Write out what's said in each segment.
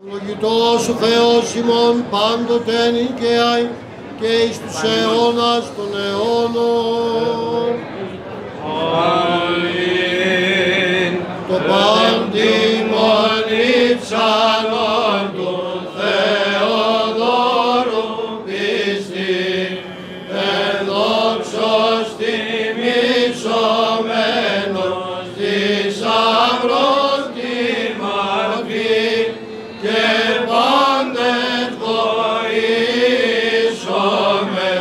Ευλογητός ο Θεός ημών πάντοτε νικαίαι και εις τους αιώνας των αιώνων. Αμήν. Το παντιμον υψαλόν του Θεοδόρου πίστη, ενδόξος τιμήσομενος θησαυρός τη μορφή και πάντες βοήσομε,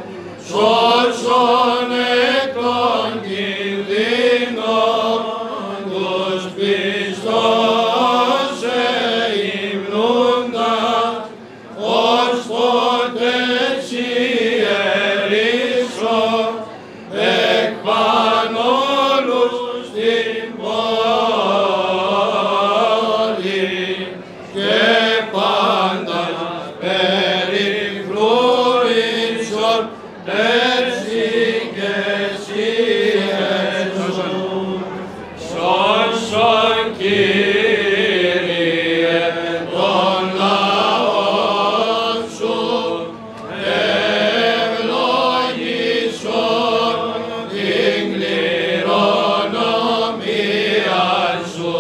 σώσον εκ των κινδύνων τους πιστός υμνούντα, ως ποτέ σιερίσω εκ πανόλους στην πόλη και πάντα περιφρούρησον έτσι και εσύ εσούν. Σώσον Κύριε τον λαόν σου, ευλογήσον την κληρονομία σου,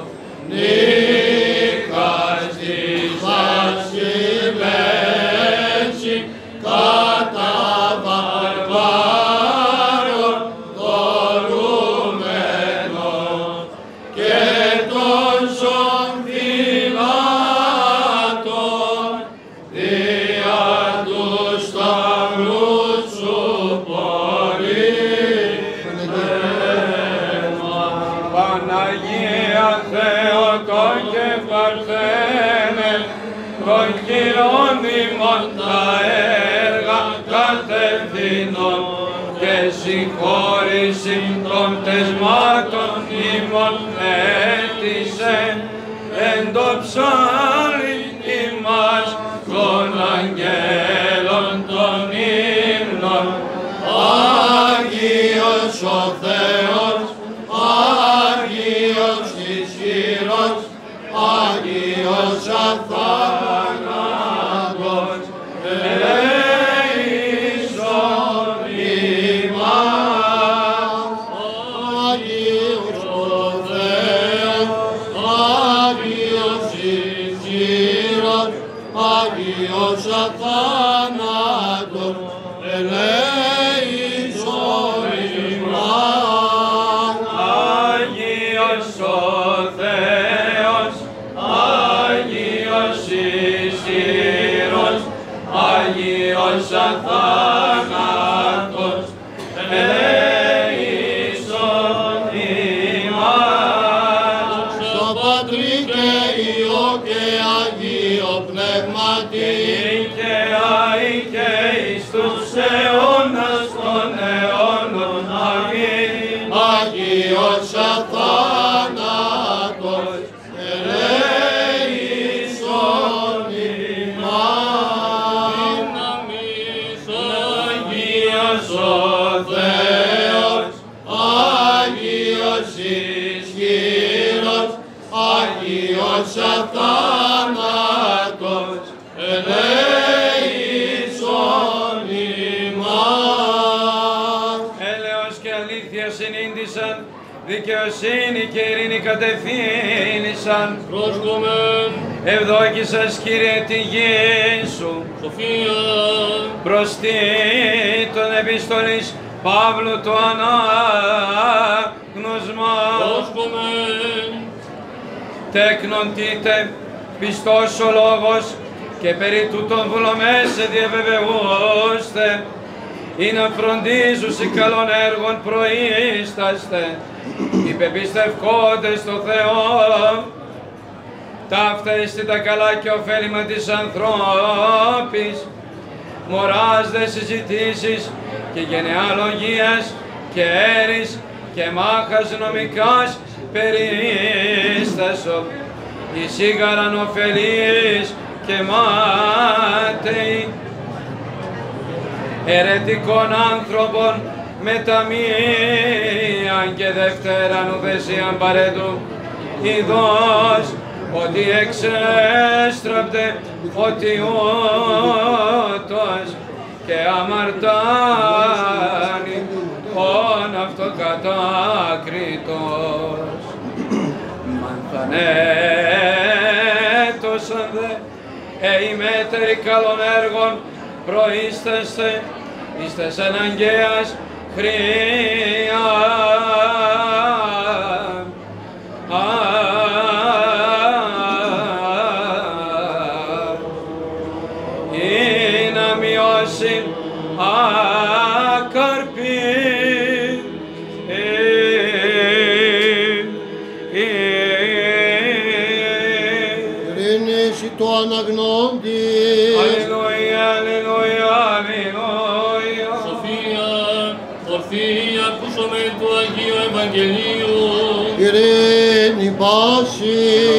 νίκας της βασιλεύση κατά βαρβάρων δωρούμενων και των σοφυλάτων δια του σταυρού σου πολύτεμα. Παναγία Θεοτό και Παρθένε, των χειρών ημών τα έργα κατευθύνων και συγχώρηση των τεσμάτων ημών έτησε, εν το ψάρι ημάς των αγγέλων των ύμνων. Άγιος ο Θεός, Άγιος ισχυρός, Άγιος αθάνατος, ελέησον ημάς. Άγιος ο Θεός, Άγιος ισχυρός, Άγιος αθάνατος, ελέησον ημάς. Άγιος ο Θεός, Άγιος ισχυρός, Άγιος αθάνατος, ελέησον ημάς. Στο Πατρί και Υιό και Αγίο Πνεύματι, Και αεί και εις τους αιώνας των αιώνων. Αμήν. Άγιος αθάνατος, ελέησον ημάς. Άγιος ο Θεός, Άγιος ισχυρός, Άγιος αθάνατος, ελέησον ημάς. Έλεος και αλήθεια συνήντησαν, δικαιοσύνη και ειρήνη κατευθύνησαν. Πρόσκομεν, Ευδόκησας Κύριε τη γη σου, σοφία, προστή των επιστολής Παύλου το ανάγνωσμα. πρόσκομεν, Τέκνον τίτε πιστός ο λόγος και περί τούτων βουλομές σε διαβεβαιούστε ή να φροντίζουσι καλών έργων προείσταστε, υπεπιστευκόντες στο Θεό, ταύτα ειστη τα καλά και ωφέλιμα της ανθρώπης, μοράς δε συζητήσεις και γενεαλογίας και έρης και μάχας νομικάς περίστασο, εισήγαραν ωφελείς και μάταιοι, ερετικών άνθρωπων μετά μίαν και δευτέραν ουδεσίαν παρέτου, ειδός ότι εξέστραπτε ότι ούτως και αμαρτάνει ον αυτοκατάκριτος. Μανθανέτωσαν δε ημέτεροι καλών έργων προείσταστε εις τες αναγκαίας χρία. Ή να μειώσει ακαρπή ειρήνηση του αναγνώντη. Αλληλούια, αλληλούια, αλληλούια. Σοφία, ορθή ακούσαμε του Αγίου Ευαγγελίου. Ειρήνη πάση.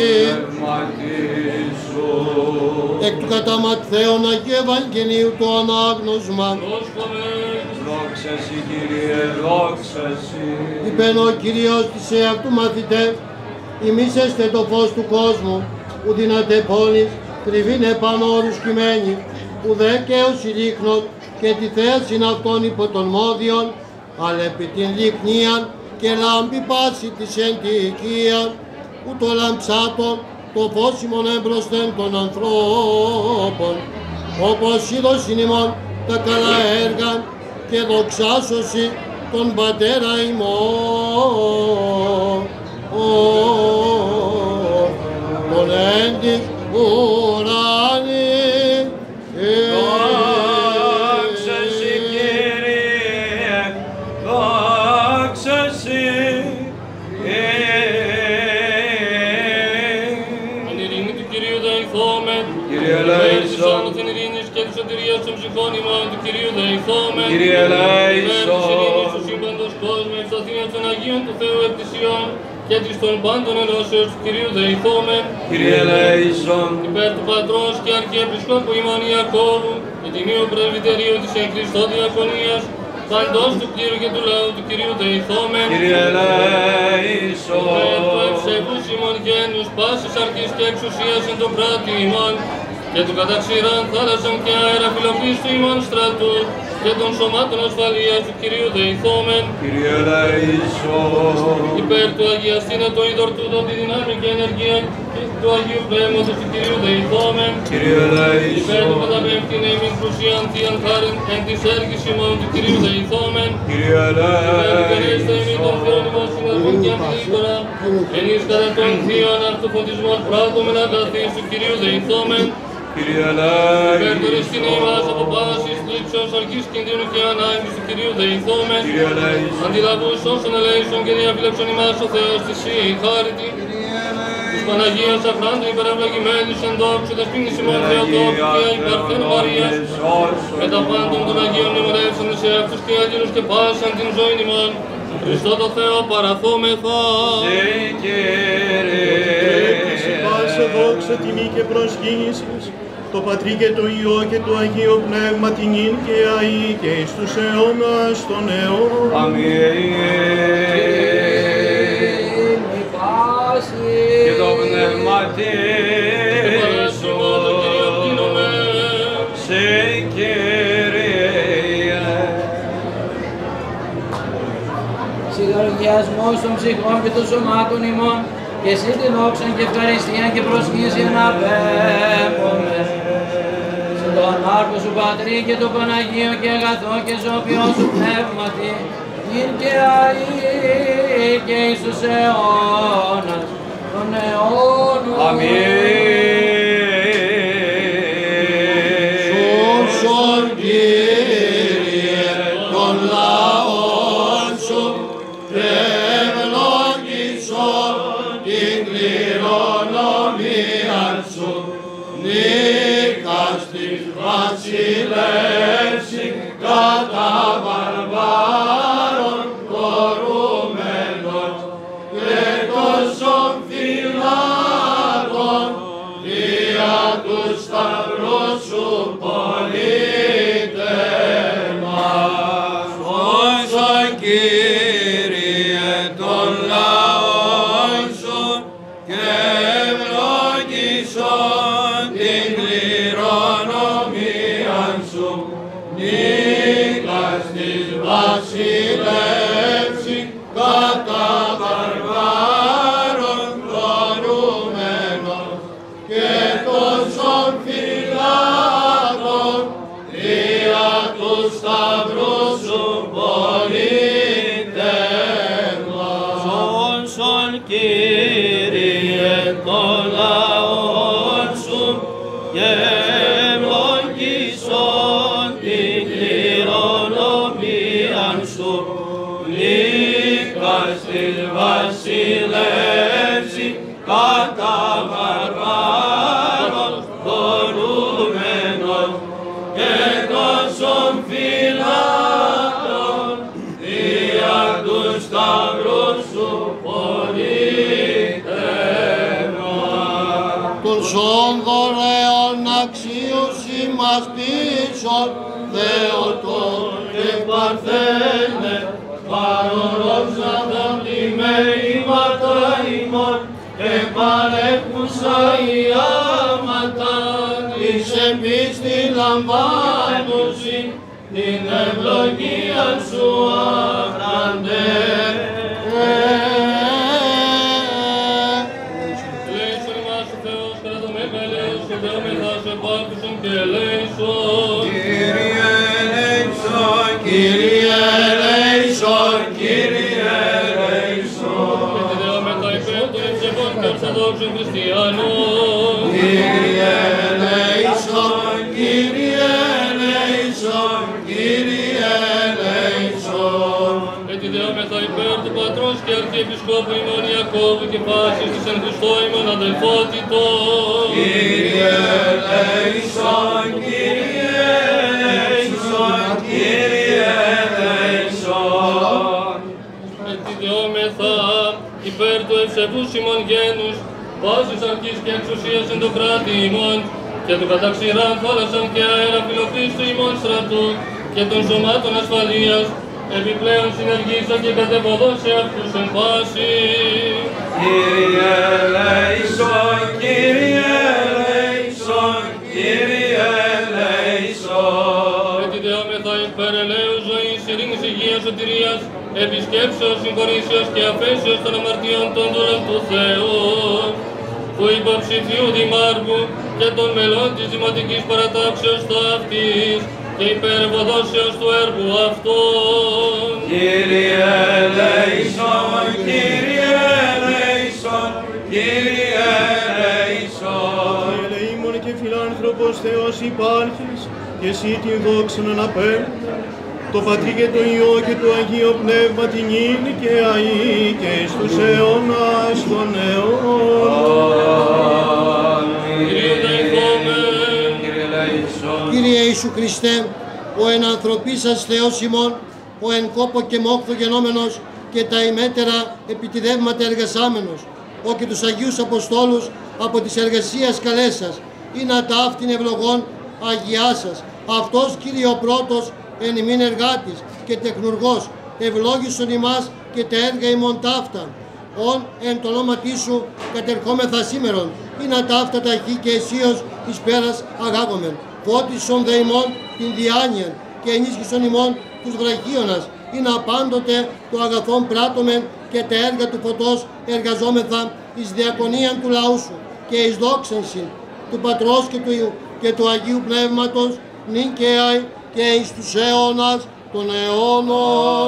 Εκ του κατά Ματθαίον Αγίου Ευαγγελίου το ανάγνωσμα. Δόξα σοι, Κύριε, δόξα σοι. Είπεν ο Κύριος της εαυτού μαθητέ, ημείς έστε το φως του κόσμου, ου δυνατέ πόλης, κρυβήν επάνω όρους κειμένη, ουδέ και ως ηλίχνος και τη θέασιν αυτών υπό των μόδιων, αλλά επί την λυκνίαν και λάμπη πάση της εν τη οικίαν, ου το λαμψάτων το φως ημών εμπροσθέν των ανθρώπων, όπως είδωσιν ημών τα καλά έργα και δοξάσωση τον Πατέρα ημών, τον εν της ουρανή. Δόξα σοι, Κύριε, δόξα σοι. Εν ειρήνη του Κυρίου δεηθόμεν. Κύριε ελέησον. Την ειρήνη και τη σωτηρία των ψυχών ημών του Κυρίου δεηθόμεν. Κύριε ελέησον. Της ειρήνης του σύμπαντος κόσμου, εξ Αθήνας των Αγίων του Θεού Επτησιών και της των πάντων ενώσεως του Κυρίου δεηθόμεν. Κύριε ελέησον. Υπέρ του Πατρός και Αρχιεπισκόπου ημών Ιακώβου και τιμίου Πρεσβυτερίου της εν Χριστώ Διακονίας, παντός του κλήρου και του λαού του Κυρίου δεηθόμεν. Κύριε ελέησον. Υπέρ του ευσεβούς ημών γένους πάσης αρχής και εξουσίας εν το πράτη ημών και του καταξήραν θάλασσαν και αέρα φιλοπίστου ημών στρατού και των σωμάτων ασφαλείας του Κυρίου δεηθόμεν. Κύριε ελέησον. Υπέρ του αγιαστήνε το ειδορτούτο τη δυνάμει και ενεργία του Αγίου Πνεύματος του Κυρίου δεηθόμεν. Κύριε Υπέρ του ελέησον. καταπέμπτην εμείς πλουσίαν θείαν χάριν εν της έργης ημών του Κυρίου δεηθόμεν. Κύριε Υπερητερίστε εμείς των ελέησον. Θεών ημών συνεργών και αμφιλίκορα, ενείς κατά των θείων αυτοφωτισμών πράττωμεν αγαθείς του Κυρίου δεηθόμεν. Κύριε Υπέρ του ρηστήν ελέησον. ημάς από πάσης λήψεως αρχής κινδύνου και ανάγκης του Κυρίου δεηθόμεν. Κύριε ελέησον. Αντιλαβούς όσων ελέησον και διαφύλαξον ημάς ο Θεός της η χάριτη. Της Παναγίας Αχράντου υπερευλογημένης εν δόξου δεσποίνης ημών Θεοτόκου και υπαρθένου Μαρίας, με τα πάντων των Αγίων μνημονεύσαντες σε αυτούς και αγγέλους και πάσαν την ζωήν ημών. Χριστό το Θεό παραθόμεθα. Πάσα δόξα, τιμή και προσκύνησης, το Πατρί και το Υιό και το Αγίο Πνεύμα την ίν και αεί και εις τους αιώνας των αιώνων. Αμήν. Και το πνεύμα σου, σε Κύριε. Συγχαρογιασμός των ψυχών και των σωμάτων ημών και εσύ την δόξα και ευχαριστία και προσκύνηση αναπέμπουμε. Σε το ανάρχο σου Πατρί και το Παναγίο και αγαθό και ζώπιό σου πνεύματι, γιν και αεί και εις τους αιώνας των αιώνων. Σώσον Κύριε των λαών σου και ευλόγησον την κληρονομία σου, νίκας της βασιλεύση κατά βαρβάρων κορούμενος και τόσων φυλάκων δια του σταυρού σου πολίτευμα. Σώσον Κύριε των λαών σου και ευλόγησον την κληρονομίαν σου, νίκας της βασιλεύση κατά βαρβάρων πλωρούμενος και τόσων φυλάτων δια του σταυρού σου πολυτεύλος. Σώσον Κύριε των λαών σου και ευλογήσον την κληρονομίαν σου, νίκας της βασιλεύση κατά βαρβάρων δωρούμενος και τόσων φυλάτων δια του σταυρού σου πολυτεύλος. Των σών δωρεών αξίωση μας πίσω, Θεοτών και παρθένε, παρορόψαντα πλημμύματα ημών, και παρέχουσα η άματα, της εμπίστη λαμβάνουσι, την ευλογία σου αχραντέ. Λέησον ημάς ο Θεός, κατά το μεγαλείο σου δεόμεθα σε πάκουσον και λέησον. Κύριε ελέησον, Κύριε ελέησον, Κύριε ελέησον. Και τη δεόμεθα υπέρ των ευσεβών και ορθοδόξων χριστιανών. Κύριε ελέησον, Κύριε ελέησον, Κύριε ελέησον. Και τη δεόμεθα υπέρ του Πατρός και Αρχιεπισκόπου ημών Ιακώβου και πάσης της εν Χριστώ ημών αδελφότητος. Κύριε ελέησον, Κύριε ελέησον, Κύριε ελέησον. Και τη δεόμεθα υπέρ του ευσεβούς ημών γένους, πάσης αρχής και εξουσίας εν το κράτη ημών, και του καταξηράν θάλασσαν και αέρα φιλοχρήστου ημών στρατού, και των σωμάτων ασφαλείας, επιπλέον συνεργήσα και κατεβοδώ σε αυτούς εν πάση. Κύριε ελέησον, Κύριε ελέησον, Κύριε ελέησον. Και τη δεόμεθα υπέρ ελέους ζωής, ειρήνης, υγείας, σωτηρίας, επισκέψεως, συγχωρήσεως και αφέσεως των αμαρτιών των δούλων του Θεού, του υποψηφίου δημάρχου και των μελών της δημοτικής παρατάξεως ταύτης και υπερευοδόσεως του έργου αυτών. Κύριε ελέησον, Κύριε ελέησον, Κύριε ελέησον. Ελεήμων και φιλάνθρωπος Θεός υπάρχεις, και εσύ την δόξαν αναπέμπει, το Πατρί και το Υιό και το Αγίο Πνεύμα την ίνη και αεί και εις τους αιώνας των αιώνων. Κύριε δεηθόμεν. Κύριε ελέησον. Κύριε Ιησού Χριστέ, ο εν ανθρωπίσας Θεός ημών, ο εν κόπο και μόχθο γενόμενος και τα ημέτερα επιτιδεύματα εργασάμενος, ο και τους Αγίους Αποστόλους από της εργασίας καλέσας, ή να τα αυτήν ευλογών Αγιάσας. Αυτός Κύριε ο πρώτος εν ημίν εργάτης και τεχνουργός, ευλόγησον ημάς και τα έργα ημών ταύτα. Ον εν το ονόματί σου κατερχόμεθα σήμερον, ή να ταύτα ταχύ και αισίως εις πέρας αγάγομεν. Φώτισον δε ημών την διάνοιαν και ενίσχυσον ημών τους βραχίωνας, ή να πάντοτε το αγαθόν πράττομεν και τα έργα του φωτός εργαζόμεθα εις διακονίαν του λαού σου και εις δόξενσιν του Πατρός και του Αγίου Πνεύματος νυν και αη και εις τους αιώνας των αιώνων.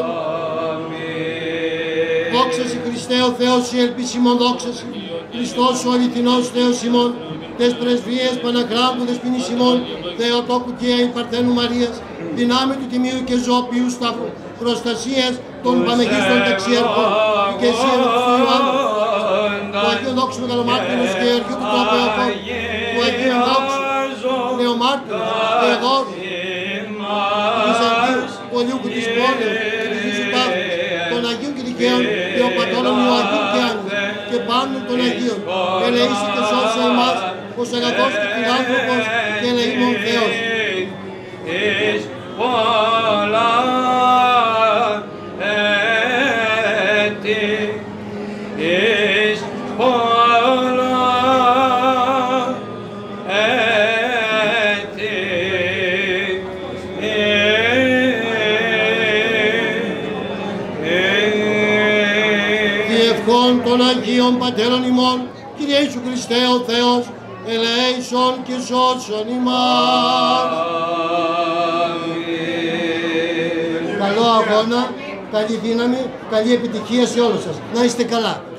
Δόξα σοι Χριστέ ο Θεός η ελπίσιμον, δόξα σοι Χριστός ο αληθινός Θεός ημών, τες πρεσβείες Παναχράντου δεσποινής ημών, Θεοτόκου και η Παρθένου Μαρίας, δυνάμει του Τιμίου και Ζωοποιού Σταύρου, προστασίας των Παναγίστων Ταξιέρχων, ηγεσία του Ιωάννου, του Αγίου Δόξου Μεγαλομάρτυρος και Αρχιού του Θεοπαιόφων, του Αγίου Δόξου, Νεομάρτυρος, Θεοδόρου, Βυζαντίου, Πολιούκου της Πόλεως και της Ιησού Ταύτης, των Αγίων και Δικαίων και ο Πατώνων Ιωακήμ και Άννης και πάντων των Αγίων, ελεήσει και σώσε εμάς ως αγαθός και φιλάνθρωπος και ελεήμων Θεός. Εις πολλά έτη, εις πολλά έτη, των Αγίων Πατέρων ημών, Κύριε Ιησού Χριστέ ο Θεός, ελέησον και σώσον ημάς. Καλό αγώνα, καλή δύναμη, καλή επιτυχία σε όλους σας. Να είστε καλά.